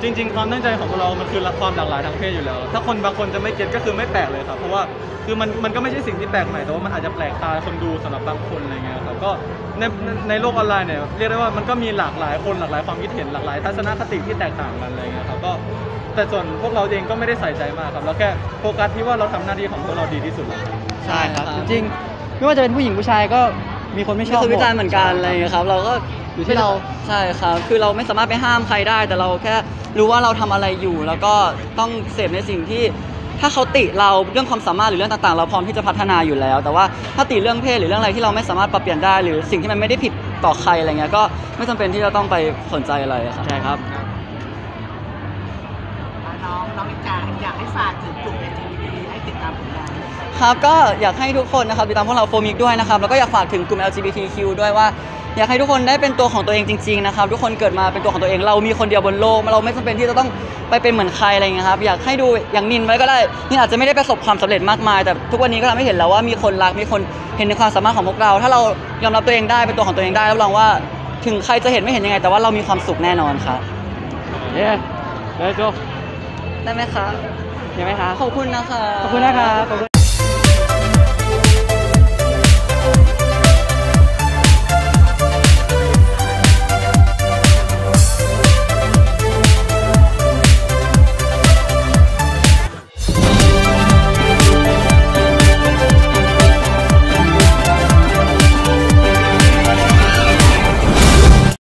จริงๆความตั้งใจของพวกเรามันคือความหลากหลายทางเพศอยู่แล้วถ้าคนบางคนจะไม่เก็ตก็คือไม่แปลกเลยครับเพราะว่าคือมันก็ไม่ใช่สิ่งที่แปลกใหม่แต่ว่ามันอาจจะแปลกตาคนดูสำหรับบางคนอะไรเงี้ยครับก็ในโลกออนไลน์เนี่ยเรียกได้ว่ามันก็มีหลากหลายคนหลากหลายความคิดเห็นหลากหลายทัศนคติที่แตกต่างกันอะไรเงี้ยครับก็แต่ส่วนพวกเราเองก็ไม่ได้ใส่ใจมากครับเราแค่โฟกัสที่ว่าเราทำหน้าที่ของพวกเราดีที่สุดแล้วใช่ครับจริงๆไม่ว่าจะเป็นผู้หญิงผู้ชายก็มีคนไม่ชอบคือวิจารณ์เหมือนกันอะไรครับเราก็อยู่ที่เราใช่ครับคือเราไม่สามารถไปห้ามใครได้แต่เราแค่รู้ว่าเราทำอะไรอยู่แล้วก็ต้องเสพในสิ่งที่ถ้าเขาติเราเรื่องความสามารถหรือเรื่องต่างๆเราพร้อมที่จะพัฒนาอยู่แล้วแต่ว่าถ้าติเรื่องเพศหรือเรื่องอะไรที่เราไม่สามารถปรับเปลี่ยนได้หรือสิ่งที่มันไม่ได้ผิดต่อใครอะไรเงี้ยก็ไม่จำเป็นที่จะต้องไปสนใจอะไรครับใช่ครับน้องอิจาอยากให้ฝากถึงกลุ่ม LGBT ให้ติดตามผลงานครับก็อยากให้ทุกคนนะครับติดตามพวกเราโฟมิกด้วยนะครับแล้วก็อยากฝากถึงกลุ่ม LGBTQ ด้วยว่าอยากให้ทุกคนได้เป็นตัวของตัวเองจริงๆนะครับทุกคนเกิดมาเป็นตัวของตัวเองเรามีคนเดียวบนโลกเราไม่จำเป็นที่จะต้องไปเป็นเหมือนใครอะไรเงี้ยครับอยากให้ดูอย่างนินไว้ก็ได้นินอาจจะไม่ได้ประสบความสำเร็จมากมายแต่ทุกวันนี้ก็ทำให้เห็นแล้วว่ามีคนรักมีคนเห็นในความสามารถของพวกเราถ้าเรายอมรับตัวเองได้เป็นตัวของตัวเองได้รับรองว่าถึงใครจะเห็นไม่เห็นยังไงแต่ว่าเรามีความสุขแน่นอนครับเย้เลยโจได้ไหมครับเห็นไหมครับขอบคุณนะครับขอบคุณนะครับ